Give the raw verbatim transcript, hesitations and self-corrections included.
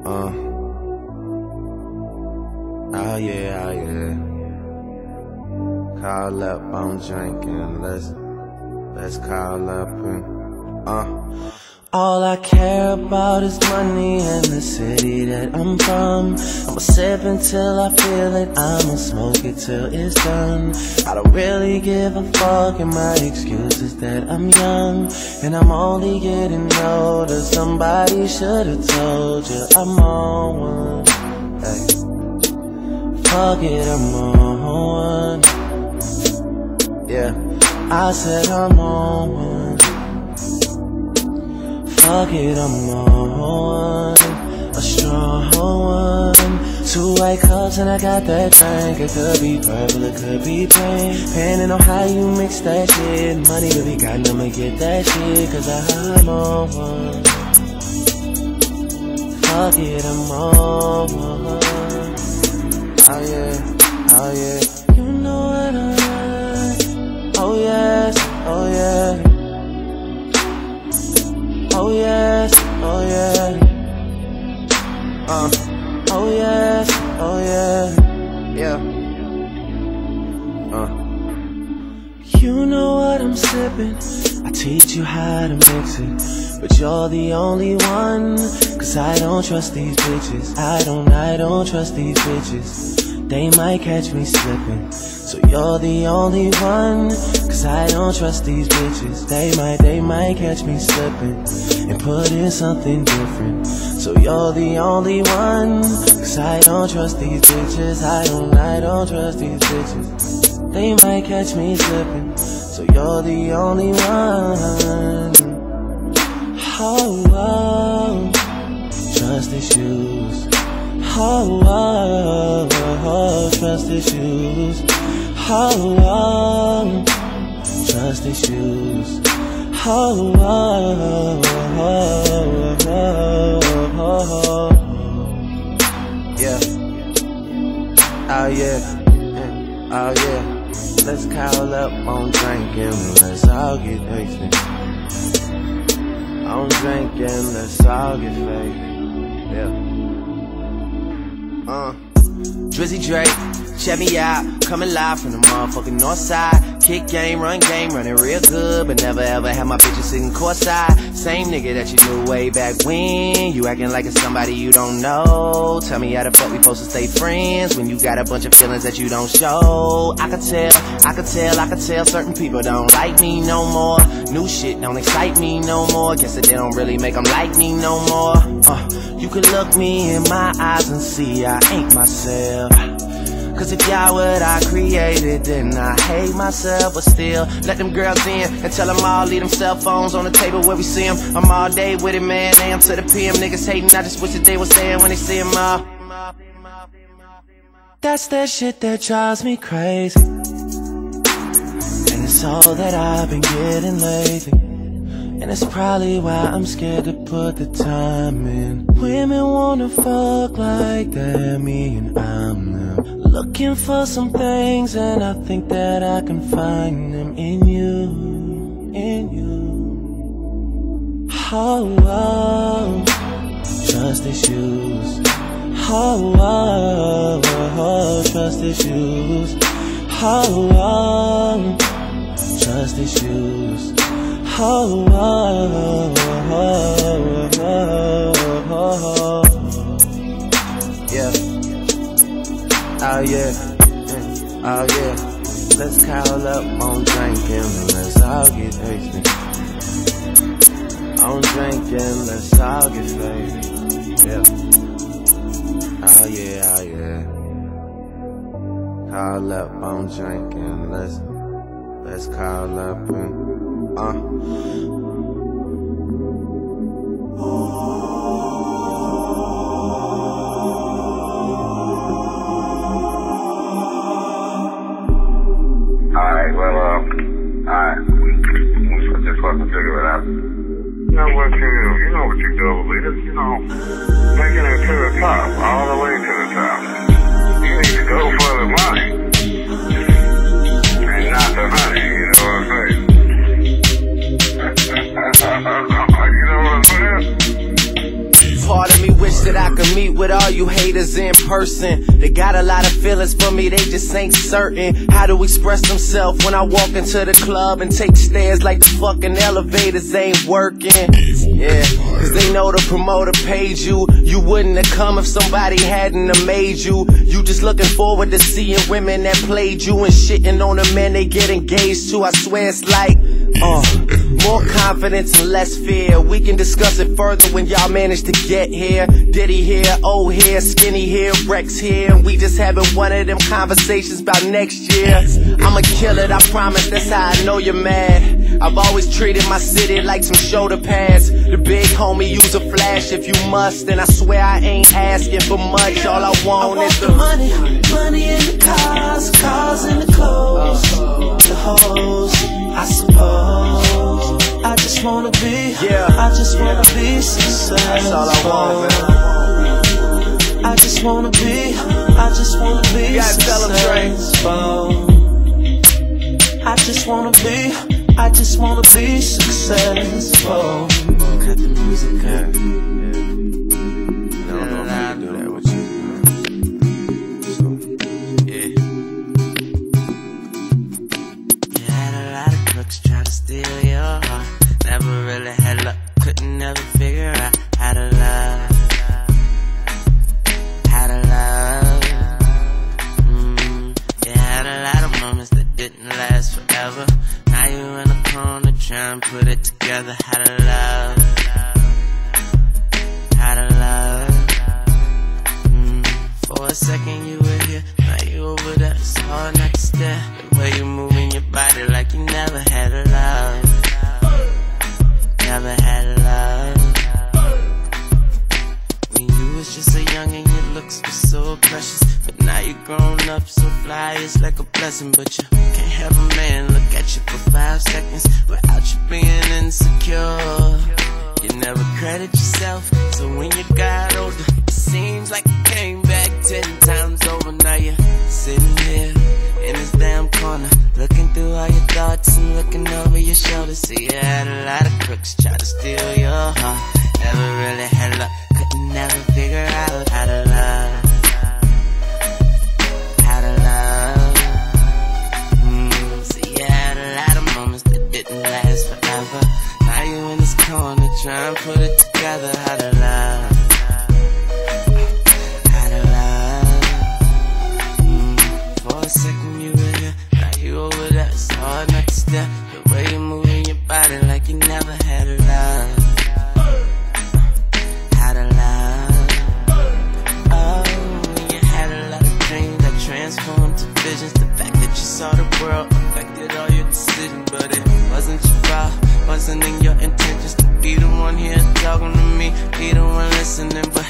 Uh. Oh yeah, oh yeah. Call up, I'm drinking. Let's let's call up and uh. All I care about is money and the city that I'm from. I'ma sip until I feel it, I'ma smoke it till it's done. I don't really give a fuck, and my excuse is that I'm young and I'm only getting older. Somebody should've told you I'm on one. Hey. Fuck it, I'm on one. Yeah, I said I'm on one. Fuck it, I'm on one. A strong one. Two white cups and I got that drink. It could be purple, it could be pink, depending on how you mix that shit. Money really got them to get that shit, cause I'm on one. Fuck it, I'm on one. Oh yeah, oh yeah. You know what I like. Oh yes, oh yeah. Oh yes, oh yeah. Uh, oh yes, oh yeah. Yeah. Uh. You know what I'm sipping. I teach you how to mix it, but you're the only one. Cause I don't trust these bitches. I don't, I don't trust these bitches. They might catch me slipping. So you're the only one. Cause I don't trust these bitches. They might, they might catch me slipping and put in something different. So you're the only one. Cause I don't trust these bitches. I don't, I don't trust these bitches. They might catch me slipping. So you're the only one. Oh, oh. Trust issues. Oh, oh, oh, trust issues. Oh, oh, trust issues. Oh, oh, oh, oh, oh, oh. Yeah. Oh yeah. Oh yeah. Let's call up on drinking and let's all get wasted. On drinking, let's all get faded. Yeah. Uh, Drizzy Drake, check me out, coming live from the motherfucking north side. Kick game, run game, running real good, but never ever had my bitches sitting courtside. Same nigga that you knew way back when. You acting like it's somebody you don't know. Tell me how the fuck we supposed to stay friends when you got a bunch of feelings that you don't show. I could tell, I could tell, I could tell certain people don't like me no more. New shit don't excite me no more. Guess that they don't really make them like me no more. Uh, you could look me in my eyes and see I ain't myself. Cause if y'all what I created, then I hate myself. But still, let them girls in and tell them all, leave them cell phones on the table where we see them. I'm all day with it, man, A M to the P M. Niggas hating, I just wish that they was saying when they see them all. That's that shit that drives me crazy, and it's all that I've been getting lately. And it's probably why I'm scared to put the time in. Women wanna fuck like they're me and I'm them. Looking for some things and I think that I can find them in you, in you. Oh, oh, trust issues. Oh, oh, oh, trust issues. Oh, oh, trust issues. Oh, oh, oh, oh, oh, oh. Yeah. Oh yeah. Oh yeah. Let's call up on drinking and let's all get wasted. On drinking, let's all get faded. Yeah. Oh yeah, oh yeah. Call up on drinking, let's let's call up and Uh. Alright, well, uh, alright. I just fucking figure it out. You know what you do? You know what you do, leaders. You know, making it to the top, all the way to the top. You need to go for the money, and not the honey, you know what I'm saying? You know what I'm saying? Part of me wish that I can meet with all you haters in person. They got a lot of feelings for me, they just ain't certain how to express themselves when I walk into the club and take stairs like the fucking elevators ain't working. Yeah, cause they know the promoter paid you. You wouldn't have come if somebody hadn't have made you. You just looking forward to seeing women that played you and shitting on the men they get engaged to. I swear it's like, uh, more confidence and less fear. We can discuss it further when y'all manage to get here. Diddy here, old here, skinny here, Rex here, and we just having one of them conversations about next year. I'ma kill it, I promise, that's how I know you're mad. I've always treated my city like some shoulder pads. The big homie use a flash if you must, and I swear I ain't asking for much. All I want, I want is the money, money in the cars, cars in the clothes, the hoes, I suppose. I just wanna be, yeah. I just wanna be successful. That's all I want, man. I just wanna be, I just wanna be you successful. I just wanna be, I just wanna be successful. Cut the music up. I don't know if I can do that with you. So, yeah. You had a lot of crooks try to steal your heart. Never really had luck, couldn't never figure out how to love. How to love. Mm, you had a lot of moments that didn't last forever. Now you in a corner trying to put it together. How to love. How to love. Mm, for a second you were here, now you over there. It's hard not to stare. The way you moving your body like you never had a love. Never had love. When you was just so young and your looks were so precious, but now you grown up so fly, it's like a blessing. But you can't have a man look at you for five seconds without you being insecure. You never credit yourself, so when you got older, it seems like you came back ten times over. Now you're sitting here in this damn corner, looking through all your thoughts and looking over your shoulder. See, you had a lot of crooks try to steal your heart. Never really had luck, couldn't never figure out how to love. How to love. Mm, see, you had a lot of moments that didn't last forever. Now you in this corner trying to put it together. How to love. How to love. Mm, for a second you were here, now you over there. It's hard not to stare. The way you moving your body like you never had a love. How to love. Oh, you had a lot of dreams that transformed to visions. The fact that you saw the world affected all your decisions, but it wasn't your fault, wasn't in your intentions to be the one here talking to me, be the one listening. But